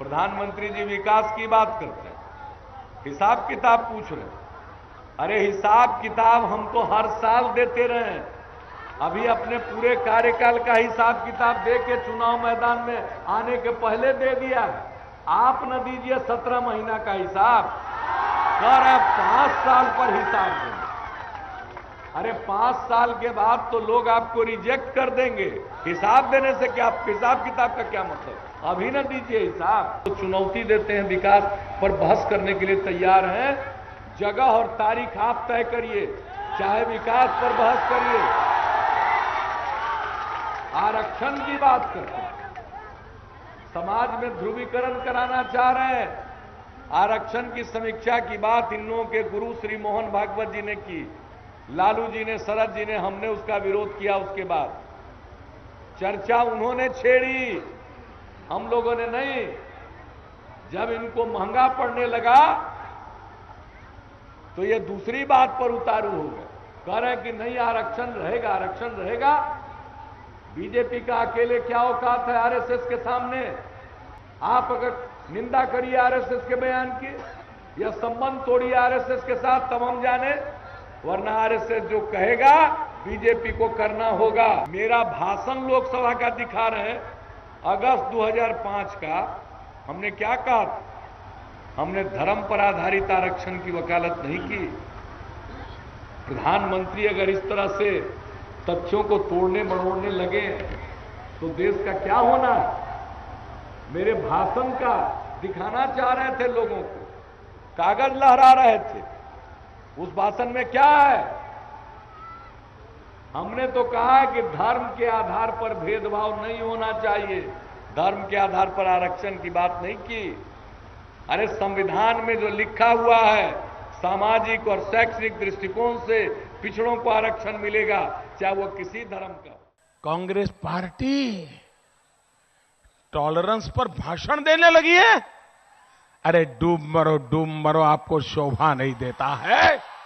प्रधानमंत्री जी विकास की बात करते हैं, हिसाब किताब पूछ रहे हैं। अरे हिसाब किताब हम तो हर साल देते रहे हैं। अभी अपने पूरे कार्यकाल का हिसाब किताब दे के चुनाव मैदान में आने के पहले दे दिया। आप न दीजिए 17 महीना का हिसाब, कर आप 5 साल पर हिसाब देंगे। अरे 5 साल के बाद तो लोग आपको रिजेक्ट कर देंगे। हिसाब देने से क्या, हिसाब किताब का क्या मतलब? अभी ना दीजिए हिसाब। तो चुनौती देते हैं, विकास पर बहस करने के लिए तैयार हैं। जगह और तारीख आप तय करिए, चाहे विकास पर बहस करिए। आरक्षण की बात करते हैं, समाज में ध्रुवीकरण कराना चाह रहे हैं। आरक्षण की समीक्षा की बात इन लोगों के गुरु श्री मोहन भागवत जी ने की, लालू जी ने, शरद जी ने, हमने उसका विरोध किया। उसके बाद चर्चा उन्होंने छेड़ी, हम लोगों ने नहीं। जब इनको महंगा पड़ने लगा तो ये दूसरी बात पर उतारू हो गए, कह रहे हैं कि नहीं आरक्षण रहेगा, आरक्षण रहेगा। बीजेपी का अकेले क्या औकात है आरएसएस के सामने? आप अगर निंदा करिए आरएसएस के बयान की या संबंध तोड़िए आरएसएस के साथ, तब हम जाने, वरना आरएसएस जो कहेगा बीजेपी को करना होगा। मेरा भाषण लोकसभा का दिखा रहे हैं, अगस्त 2005 का। हमने क्या कहा? हमने धर्म पर आधारित आरक्षण की वकालत नहीं की। प्रधानमंत्री अगर इस तरह से तथ्यों को तोड़ने मरोड़ने लगे तो देश का क्या होना? मेरे भाषण का दिखाना चाह रहे थे लोगों को, कागज लहरा रहे थे। उस भाषण में क्या है? हमने तो कहा कि धर्म के आधार पर भेदभाव नहीं होना चाहिए, धर्म के आधार पर आरक्षण की बात नहीं की। अरे संविधान में जो लिखा हुआ है, सामाजिक और शैक्षणिक दृष्टिकोण से पिछड़ों को आरक्षण मिलेगा, चाहे वो किसी धर्म का। कांग्रेस पार्टी टॉलरेंस पर भाषण देने लगी है। अरे डूब मरो, आपको शोभा नहीं देता है।